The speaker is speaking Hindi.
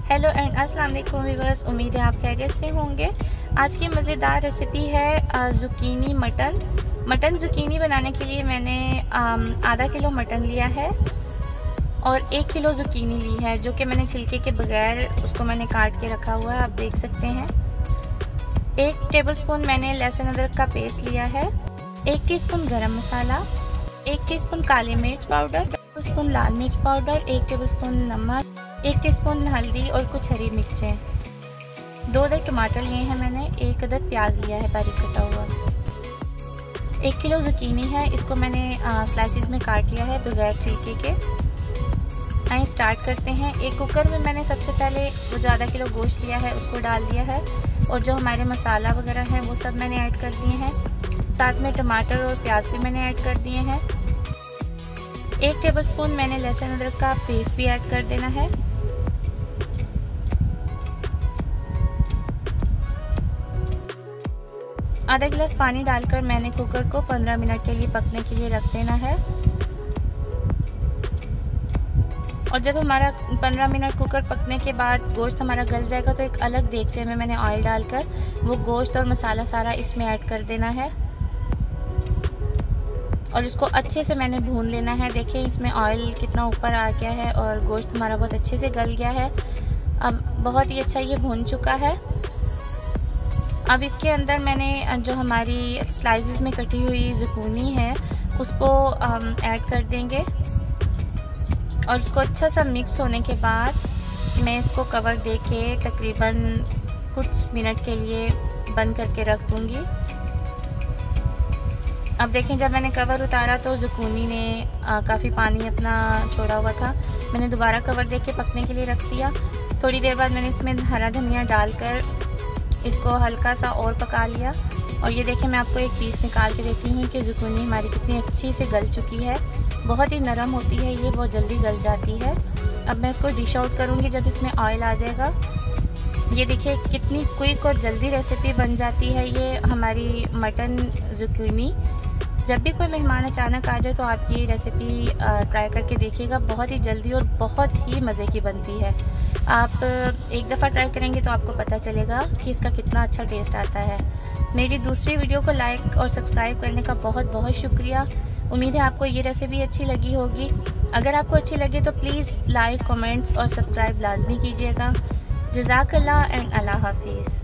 हेलो एंड अस्सलाम वालेकुम व्यूअर्स, उम्मीद है आप खैरियत से होंगे। आज की मज़ेदार रेसिपी है ज़ुकीनी मटन ज़ुकीनी बनाने के लिए मैंने आधा किलो मटन लिया है और 1 किलो ज़ुकीनी ली है, जो कि मैंने छिलके के बगैर उसको मैंने काट के रखा हुआ है, आप देख सकते हैं। 1 टेबलस्पून मैंने लहसुन अदरक का पेस्ट लिया है, 1 टीस्पून गरम मसाला, 1 टीस्पून काली मिर्च पाउडर, 1 टेबलस्पून लाल मिर्च पाउडर, 1 टेबलस्पून नमक, 1 टीस्पून हल्दी और कुछ हरी मिर्चें, 2 अदद टमाटर लिए हैं मैंने, 1 अदद प्याज लिया है बारीक कटा हुआ। 1 किलो ज़ुकीनी है, इसको मैंने स्लाइसिस में काट लिया है बगैर छिलके के। आइए स्टार्ट करते हैं। एक कुकर में मैंने सबसे पहले वो जो आधा किलो गोश्त लिया है उसको डाल दिया है और जो हमारे मसाला वगैरह हैं वो सब मैंने ऐड कर दिए हैं। साथ में टमाटर और प्याज भी मैंने ऐड कर दिए हैं। 1 टेबलस्पून मैंने लहसुन अदरक का पेस्ट भी ऐड कर देना है। आधा गिलास पानी डालकर मैंने कुकर को 15 मिनट के लिए पकने के लिए रख देना है। और जब हमारा 15 मिनट कुकर पकने के बाद गोश्त हमारा गल जाएगा तो एक अलग देगचे में मैंने ऑयल डालकर वो गोश्त और मसाला सारा इसमें ऐड कर देना है और इसको अच्छे से मैंने भून लेना है। देखिए इसमें ऑयल कितना ऊपर आ गया है और गोश्त हमारा बहुत अच्छे से गल गया है। अब बहुत ही अच्छा ये भून चुका है। अब इसके अंदर मैंने जो हमारी स्लाइसेस में कटी हुई ज़ुकीनी है उसको ऐड कर देंगे और इसको अच्छा सा मिक्स होने के बाद मैं इसको कवर दे के तकरीबन कुछ मिनट के लिए बंद करके रख दूँगी। अब देखें जब मैंने कवर उतारा तो ज़ुकीनी ने काफ़ी पानी अपना छोड़ा हुआ था। मैंने दोबारा कवर दे के पकने के लिए रख दिया। थोड़ी देर बाद मैंने इसमें हरा धनिया डालकर इसको हल्का सा और पका लिया और ये देखें मैं आपको एक पीस निकाल के देती हूँ कि ज़ुकीनी हमारी कितनी अच्छी से गल चुकी है। बहुत ही नरम होती है ये, बहुत जल्दी गल जाती है। अब मैं इसको डिश आउट करूँगी जब इसमें ऑयल आ जाएगा। ये देखिए कितनी क्विक और जल्दी रेसिपी बन जाती है ये हमारी मटन ज़ुकीनी। जब भी कोई मेहमान अचानक आ जाए तो आप ये रेसिपी ट्राई करके देखिएगा, बहुत ही जल्दी और बहुत ही मज़े की बनती है। आप एक दफ़ा ट्राई करेंगे तो आपको पता चलेगा कि इसका कितना अच्छा टेस्ट आता है। मेरी दूसरी वीडियो को लाइक और सब्सक्राइब करने का बहुत बहुत शुक्रिया। उम्मीद है आपको ये रेसिपी अच्छी लगी होगी। अगर आपको अच्छी लगे तो प्लीज़ लाइक, कमेंट्स और सब्सक्राइब लाजमी कीजिएगा। जज़ाकल्लाह एंड अल्लाह हाफिज़।